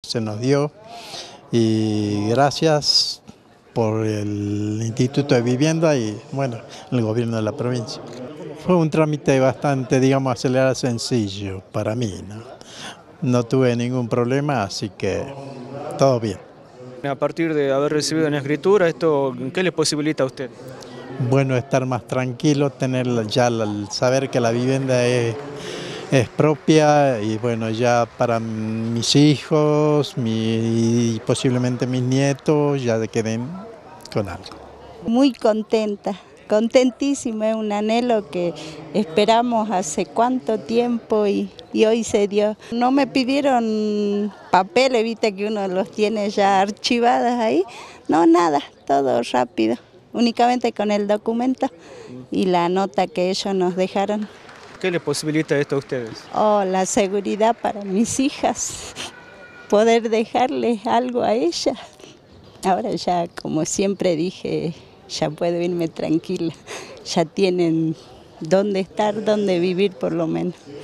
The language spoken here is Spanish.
Se nos dio y gracias por el Instituto de Vivienda y bueno, el gobierno de la provincia. Fue un trámite bastante, digamos, acelerado, sencillo para mí, ¿no? No tuve ningún problema, así que todo bien. A partir de haber recibido una escritura, ¿qué le posibilita a usted? Bueno, estar más tranquilo, tener ya saber que la vivienda es propia y bueno, ya para mis hijos y posiblemente mis nietos ya queden con algo. Muy contenta, contentísima, es un anhelo que esperamos hace cuánto tiempo y hoy se dio. No me pidieron papeles, viste que uno los tiene ya archivados ahí, no nada, todo rápido, únicamente con el documento y la nota que ellos nos dejaron. ¿Qué le posibilita esto a ustedes? Oh, la seguridad para mis hijas, poder dejarles algo a ellas. Ahora ya, como siempre dije, ya puedo irme tranquila, ya tienen dónde estar, dónde vivir por lo menos.